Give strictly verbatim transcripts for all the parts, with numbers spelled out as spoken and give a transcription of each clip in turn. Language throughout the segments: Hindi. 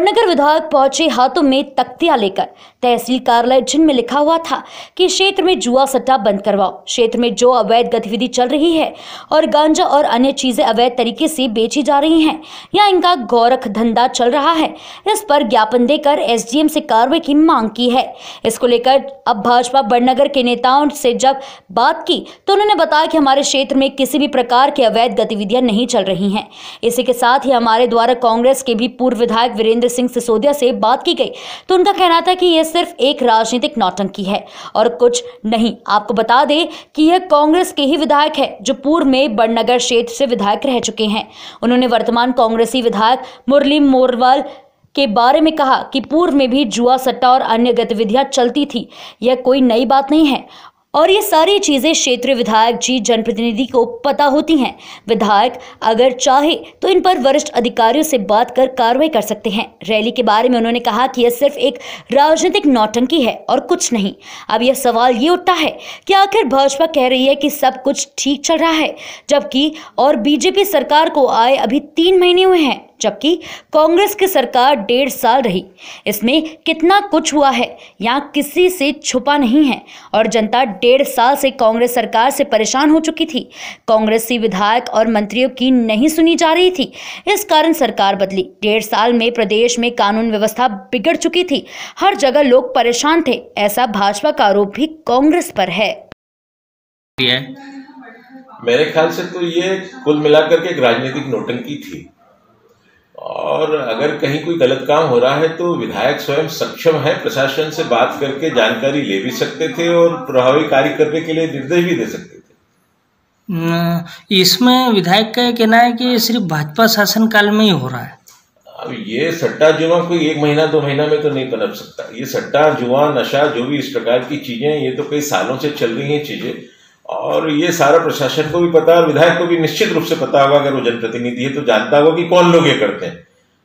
बड़नगर विधायक पहुंचे हाथों में तख्तियां लेकर। तहसील कार्यालय जिनमें लिखा हुआ था कि क्षेत्र में जुआ सट्टा बंद करवाओ, क्षेत्र में जो अवैध गतिविधि चल रही है और गांजा और अन्य चीजें अवैध तरीके से बेची जा रही हैं या इनका गोरख धंधा चल रहा है, इस पर ज्ञापन देकर एसडीएम से कार्रवाई की मांग की है। इसको लेकर अब भाजपा बड़नगर के नेताओं से जब बात की तो उन्होंने बताया कि हमारे क्षेत्र में किसी भी प्रकार की अवैध गतिविधियां नहीं चल रही हैं। इसी के साथ ही हमारे द्वारा कांग्रेस के भी पूर्व विधायक वीरेंद्र सिंह सिसोदिया से बात की गई तो उनका कहना था कि यह सिर्फ एक राजनीतिक नौटंकी है और कुछ नहीं। आपको बता दें कि यह कांग्रेस के ही विधायक है जो पूर्व में बड़नगर क्षेत्र से विधायक रह चुके हैं। उन्होंने वर्तमान कांग्रेसी विधायक मुरली मोरवाल के बारे में कहा कि पूर्व में भी जुआ सट्टा और अन्य गतिविधियां चलती थी, यह कोई नई बात नहीं है और ये सारी चीजें क्षेत्रीय विधायक जी जनप्रतिनिधि को पता होती हैं। विधायक अगर चाहे तो इन पर वरिष्ठ अधिकारियों से बात कर कार्रवाई कर सकते हैं। रैली के बारे में उन्होंने कहा कि यह सिर्फ एक राजनीतिक नौटंकी है और कुछ नहीं। अब यह सवाल ये उठता है कि आखिर भाजपा कह रही है कि सब कुछ ठीक चल रहा है, जबकि और बीजेपी सरकार को आए अभी तीन महीने हुए हैं, जबकि कांग्रेस की सरकार डेढ़ साल रही। इसमें कितना कुछ हुआ है यहाँ किसी से छुपा नहीं है और जनता डेढ़ साल से कांग्रेस सरकार से परेशान हो चुकी थी। कांग्रेसी विधायक और मंत्रियों की नहीं सुनी जा रही थी, इस कारण सरकार बदली। डेढ़ साल में प्रदेश में कानून व्यवस्था बिगड़ चुकी थी, हर जगह लोग परेशान थे। ऐसा भाजपा का आरोप भी कांग्रेस पर है। मेरे ख्याल से तो ये कुल मिलाकर के एक राजनीतिक नौटंकी थी और अगर कहीं कोई गलत काम हो रहा है तो विधायक स्वयं सक्षम है प्रशासन से बात करके जानकारी ले भी सकते थे और प्रभावी कार्य करने के लिए निर्देश भी दे सकते थे। इसमें विधायक का कहना है कि सिर्फ भाजपा शासन काल में ही हो रहा है। अब ये सट्टा जुआ कोई एक महीना दो महीना में तो नहीं पनप सकता। ये सट्टा जुआ नशा जो भी इस प्रकार की चीजें ये तो कई सालों से चल रही हैं चीजें और ये सारा प्रशासन को भी पता है और विधायक को भी निश्चित रूप से पता होगा। अगर वो जनप्रतिनिधि है तो जानता होगा कि कौन लोग ये करते हैं।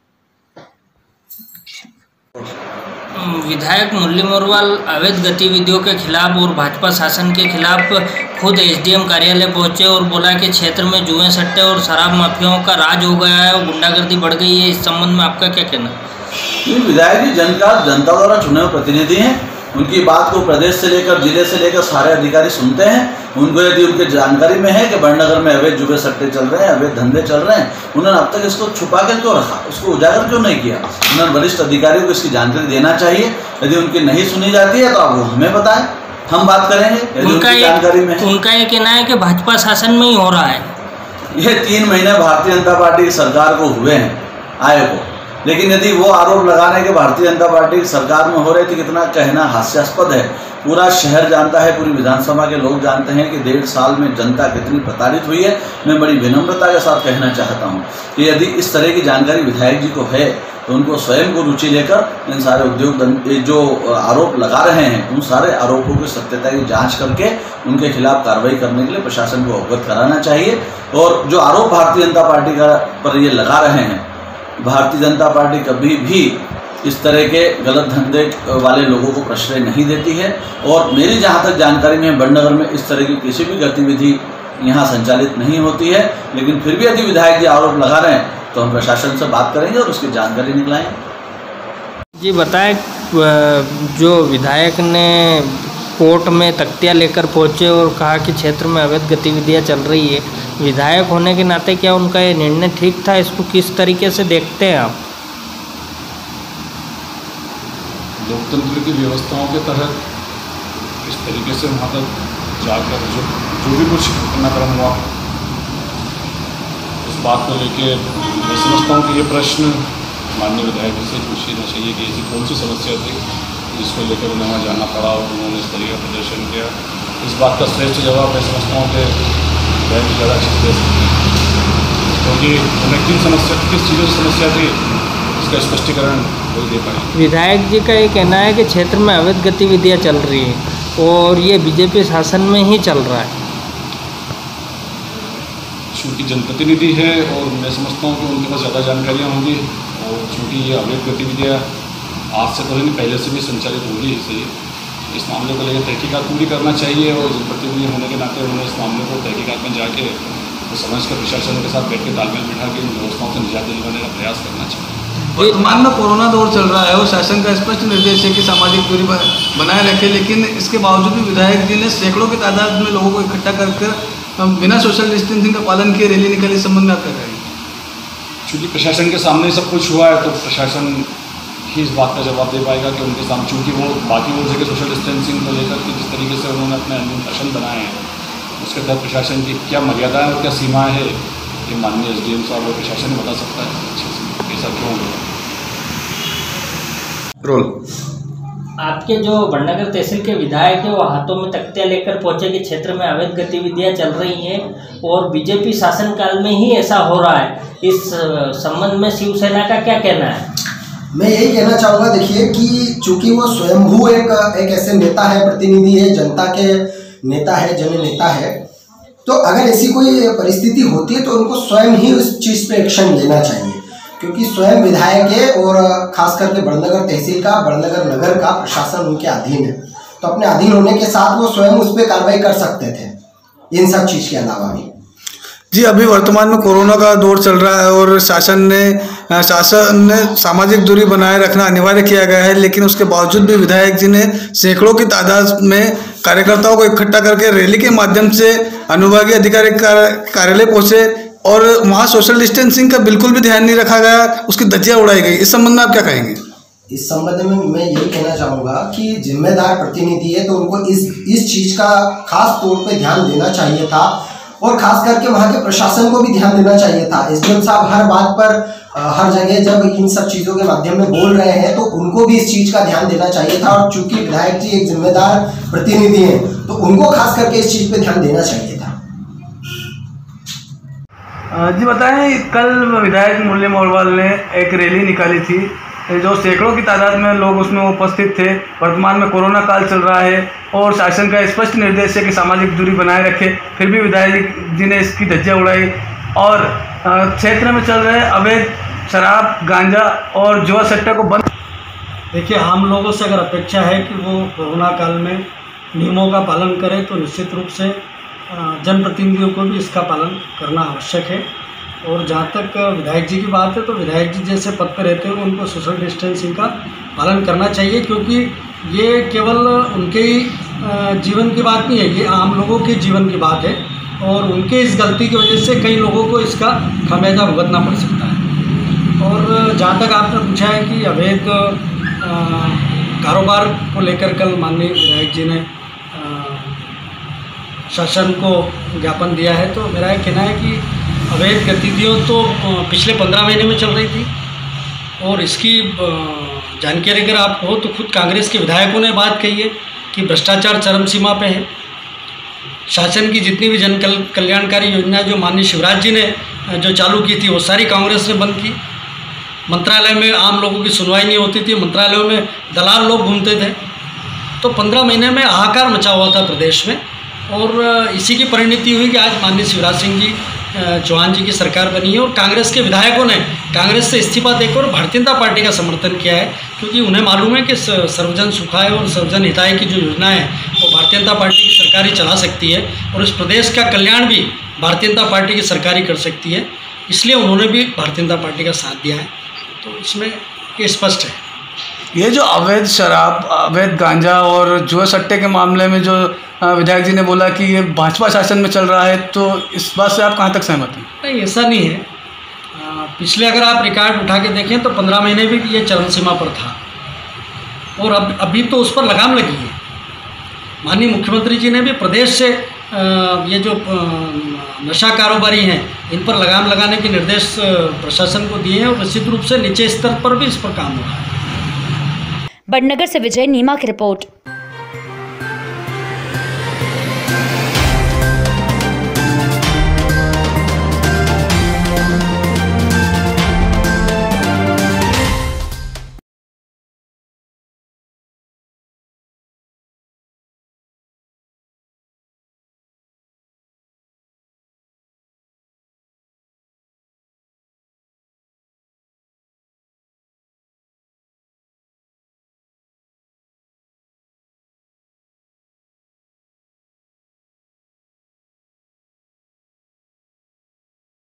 विधायक मुरली मोरवाल अवैध गतिविधियों के खिलाफ और भाजपा शासन के खिलाफ खुद एसडीएम कार्यालय पहुंचे और बोला कि क्षेत्र में जुए सट्टे और शराब माफियाओं का राज हो गया है और गुंडागर्दी बढ़ गई है। इस संबंध में आपका क्या कहना है? विधायक जी जनता जनता द्वारा चुने हुए प्रतिनिधि हैं, उनकी बात को प्रदेश से लेकर जिले से लेकर सारे अधिकारी सुनते हैं। उनको यदि उनके जानकारी में है कि बड़नगर में अवैध जुए सट्टे चल रहे हैं, अवैध धंधे चल रहे हैं, उन्होंने अब तक इसको छुपा के क्यों रखा, उसको उजागर क्यों नहीं किया? उन्होंने वरिष्ठ अधिकारियों को इसकी जानकारी देना चाहिए। यदि उनकी नहीं सुनी जाती है तो आप वो हमें बताएं, हम बात करेंगे। यदि उनकी जानकारी में उनका ये कहना है कि भाजपा शासन में ही हो रहा है। ये तीन महीने भारतीय जनता पार्टी की सरकार को हुए हैं आए को, लेकिन यदि वो आरोप लगाने के भारतीय जनता पार्टी की सरकार में हो रहे थे, कितना कहना हास्यास्पद है। पूरा शहर जानता है, पूरी विधानसभा के लोग जानते हैं कि डेढ़ साल में जनता कितनी प्रताड़ित हुई है। मैं बड़ी विनम्रता के साथ कहना चाहता हूं कि यदि इस तरह की जानकारी विधायक जी को है तो उनको स्वयं को रुचि लेकर इन सारे उद्योग जो आरोप लगा रहे हैं उन सारे आरोपों की सत्यता की जाँच करके उनके खिलाफ कार्रवाई करने के लिए प्रशासन को अवगत कराना चाहिए। और जो आरोप भारतीय जनता पार्टी का पर ये लगा रहे हैं, भारतीय जनता पार्टी कभी भी इस तरह के गलत धंधे वाले लोगों को प्रश्रय नहीं देती है और मेरी जहां तक जानकारी में बड़नगर में इस तरह की किसी भी गतिविधि यहां संचालित नहीं होती है। लेकिन फिर भी यदि विधायक जी आरोप लगा रहे हैं तो हम प्रशासन से बात करेंगे और उसकी जानकारी निकलाएंगे। जी बताएं, जो विधायक ने कोर्ट में तख्तियां लेकर पहुंचे और कहा कि क्षेत्र में अवैध गतिविधियां चल रही है, विधायक होने के नाते क्या उनका ये निर्णय ठीक था? इसको किस तरीके से देखते हैं आप? लोकतंत्र की व्यवस्थाओं के तहत इस तरीके से वहाँ तक जाकर जो जो भी कुछ घटनाक्रम हुआ, इस बात को लेके मैं समझता हूँ कि ये प्रश्न माननीय विधायक से पूछना चाहिए कि ऐसी कौन सी समस्या थी जिसको लेकर उन्हें वहाँ जाना पड़ा और उन्होंने इस तरीके का प्रदर्शन किया। इस बात का श्रेष्ठ जवाब मैं समझता हूँ कि बैंक ज़्यादा अच्छे दे सकते हैं, क्योंकि उन्हें किन समस्या किस चीज़ों की समस्या थी इसका स्पष्टीकरण कोई दे पाए। विधायक जी का ये कहना है कि क्षेत्र में अवैध गतिविधियां चल रही हैं और ये बीजेपी शासन में ही चल रहा है। चूँकि जनप्रतिनिधि है और मैं समझता हूँ कि उनके पास ज़्यादा जानकारियाँ होंगी और चूँकि ये अवैध गतिविधियाँ आज से तो नहीं पहले से भी संचालित होगी, इसलिए इस मामले को लेकर तहकीकात पूरी करना चाहिए और जनप्रतिनिधि होने के नाते उन्हें इस मामले को तहकीकात में जाके तो समझ कर प्रशासन के साथ बैठ के तालमेल बिठा के इन व्यवस्थाओं से निजात दिलवाने का प्रयास करना चाहिए। वर्तमान में कोरोना दौर चल रहा है और शासन का स्पष्ट निर्देश है कि सामाजिक दूरी बनाए रखें, लेकिन इसके बावजूद भी विधायक जी ने सैकड़ों की तादाद में लोगों को इकट्ठा कर कर बिना सोशल डिस्टेंसिंग का पालन किए रैली निकाली। इस संबंध में आप क्या कहेंगे? चूँकि प्रशासन के सामने सब कुछ हुआ है तो प्रशासन ही इस बात का जवाब दे पाएगा कि उनके सामने, चूँकि वो बाकी वो जगह सोशल डिस्टेंसिंग को लेकर के जिस तरीके से उन्होंने अपने अनुशासन बनाए हैं उसके तहत प्रशासन की क्या मर्यादाएं और क्या सीमाएं है, ये माननीय एस डी एम साहब और प्रशासन बता सकता है अच्छे से ऐसा क्यों होगा। रोल आपके जो बड़नगर तहसील के विधायक है वो हाथों में तख्तियां लेकर पहुंचे कि क्षेत्र में अवैध गतिविधियां चल रही हैं और बीजेपी शासनकाल में ही ऐसा हो रहा है। इस संबंध में शिवसेना का क्या कहना है? मैं यही कहना चाहूँगा, देखिए कि चूंकि वो स्वयंभू एक एक ऐसे नेता है, प्रतिनिधि है, जनता के नेता है, जन नेता है, तो अगर ऐसी कोई परिस्थिति होती है तो उनको स्वयं ही उस चीज़ पे एक्शन लेना चाहिए, क्योंकि स्वयं विधायक है और खास करके बड़नगर तहसील का, बड़नगर नगर का प्रशासन उनके अधीन है, तो अपने अधीन होने के साथ वो स्वयं उस पर कार्रवाई कर सकते थे इन सब चीज़ के अलावा भी। जी, अभी वर्तमान में कोरोना का दौर चल रहा है और शासन ने शासन ने सामाजिक दूरी बनाए रखना अनिवार्य किया गया है, लेकिन उसके बावजूद भी विधायक जी ने सैकड़ों की तादाद में कार्यकर्ताओं को इकट्ठा करके रैली के माध्यम से अनुविभागीय अधिकारी कार्यालय पहुंचे और वहां सोशल डिस्टेंसिंग का बिल्कुल भी ध्यान नहीं रखा गया, उसकी धज्जियां उड़ाई गई। इस संबंध में आप क्या कहेंगे? इस संबंध में मैं यही कहना चाहूँगा कि जिम्मेदार प्रतिनिधि है तो उनको इस इस चीज़ का खास तौर पे ध्यान देना चाहिए था और खास करके वहाँ के प्रशासन को भी ध्यान देना चाहिए था। एसडीएम साहब हर बात पर हर जगह जब इन सब चीज़ों के माध्यम में बोल रहे हैं तो उनको भी इस चीज़ का ध्यान देना चाहिए था, और चूंकि विधायक जी एक जिम्मेदार प्रतिनिधि हैं तो उनको खास करके इस चीज़ पे ध्यान देना चाहिए था। जी बताएं, कल विधायक मुरली मोरवाल ने एक रैली निकाली थी जो सैकड़ों की तादाद में लोग उसमें उपस्थित थे। वर्तमान में कोरोना काल चल रहा है और शासन का स्पष्ट निर्देश है कि सामाजिक दूरी बनाए रखें, फिर भी विधायक जी ने इसकी धज्जियां उड़ाई और क्षेत्र में चल रहे अवैध शराब, गांजा और जुआ सट्टा को बंद। देखिए, आम लोगों से अगर अपेक्षा है कि वो कोरोना काल में नियमों का पालन करें तो निश्चित रूप से जनप्रतिनिधियों को भी इसका पालन करना आवश्यक है। और जहाँ तक विधायक जी की बात है तो विधायक जी जैसे पद पर रहते हुए उनको सोशल डिस्टेंसिंग का पालन करना चाहिए, क्योंकि ये केवल उनके ही जीवन की बात नहीं है, ये आम लोगों के जीवन की बात है और उनके इस गलती की वजह से कई लोगों को इसका खामियाजा भुगतना पड़ सकता है। और जहाँ तक आपने पूछा है कि अवैध कारोबार को लेकर कल माननीय विधायक जी ने शासन को ज्ञापन दिया है, तो मेरा यह कहना है कि अवैध गतिविधियों तो पिछले पंद्रह महीने में चल रही थी और इसकी जानकारी अगर आप हो तो खुद कांग्रेस के विधायकों ने बात कही है कि भ्रष्टाचार चरम सीमा पे है। शासन की जितनी भी जन कल्याणकारी योजना जो माननीय शिवराज जी ने जो चालू की थी वो सारी कांग्रेस ने बंद की। मंत्रालय में आम लोगों की सुनवाई नहीं होती थी, मंत्रालयों में दलाल लोग घूमते थे। तो पंद्रह महीने में हाहाकार मचा हुआ था प्रदेश में और इसी की परिणति हुई कि आज माननीय शिवराज सिंह जी चौहान जी की सरकार बनी है और कांग्रेस के विधायकों ने कांग्रेस से इस्तीफा देकर भारतीय जनता पार्टी का समर्थन किया है, क्योंकि उन्हें मालूम है कि सर्वजन सुखाय और सर्वजन हिताय की जो योजना है वो भारतीय जनता पार्टी की सरकार ही चला सकती है और इस प्रदेश का कल्याण भी भारतीय जनता पार्टी की सरकार ही कर सकती है। इसलिए उन्होंने भी भारतीय जनता पार्टी का साथ दिया है, तो इसमें ये स्पष्ट है। ये जो अवैध शराब, अवैध गांजा और जुआ सट्टे के मामले में जो विधायक जी ने बोला कि ये भाजपा शासन में चल रहा है, तो इस बात से आप कहाँ तक सहमत हैं? नहीं, ऐसा नहीं है। आ, पिछले अगर आप रिकॉर्ड उठा के देखें तो पंद्रह महीने भी ये चरम सीमा पर था और अब अभी तो उस पर लगाम लगी है। माननीय मुख्यमंत्री जी ने भी प्रदेश से आ, ये जो आ, नशा कारोबारी हैं इन पर लगाम लगाने के निर्देश प्रशासन को दिए हैं और निश्चित रूप से नीचे स्तर पर भी इस पर काम हो रहा है। बड़नगर से विजय नीमा की रिपोर्ट।